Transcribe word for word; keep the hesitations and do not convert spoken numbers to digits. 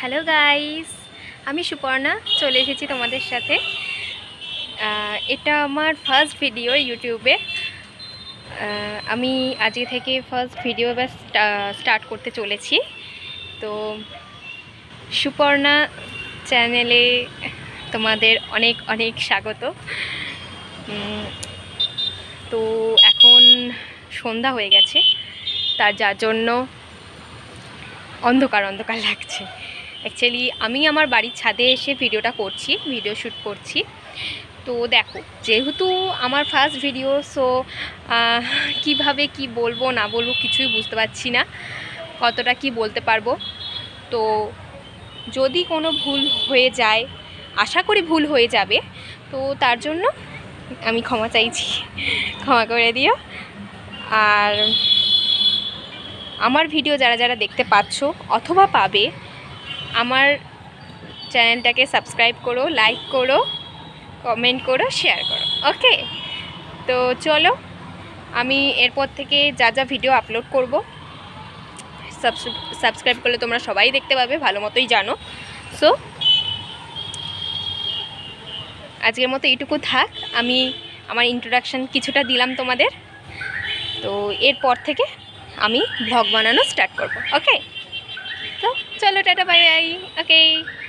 Hello guys, আমি সুপর্ণা চলে এসেছি তোমাদের সাথে। এটা আমার ফার্স্ট ভিডিও ইউটিউবে। আমি আজকে থেকে ফার্স্ট ভিডিও বা স্টার্ট করতে চলেছি। তো সুপর্ণা চ্যানেলে তোমাদের অনেক অনেক স্বাগত। তো এখন সন্ধ্যা হয়ে গেছে, তার যার জন্য অন্ধকার অন্ধকার লাগছে। অ্যাকচুয়ালি আমি আমার বাড়ির ছাদে এসে ভিডিওটা করছি, ভিডিও শ্যুট করছি। তো দেখো, যেহেতু আমার ফার্স্ট ভিডিও, সো কিভাবে কি বলবো না বলবো কিছুই বুঝতে পারছি না, কতটা কি বলতে পারবো। তো যদি কোনো ভুল হয়ে যায়, আশা করি ভুল হয়ে যাবে, তো তার জন্য আমি ক্ষমা চাইছি, ক্ষমা করে দিও। আর আমার ভিডিও যারা যারা দেখতে পাচ্ছ অথবা পাবে, আমার চ্যানেলটাকে সাবস্ক্রাইব করো, লাইক করো, কমেন্ট করো, শেয়ার করো। ওকে, তো চলো, আমি এরপর থেকে যা যা ভিডিও আপলোড করব সাবস্ক্রাইব করলে তোমরা সবাই দেখতে পাবে, ভালো মতোই জানো। সো আজকের মতো এইটুকু থাক। আমি আমার ইন্ট্রোডাকশান কিছুটা দিলাম তোমাদের। তো এরপর থেকে আমি ব্লগ বানানো স্টার্ট করব। ওকে, তো চলো, টাটা, বাই বাই। ওকে।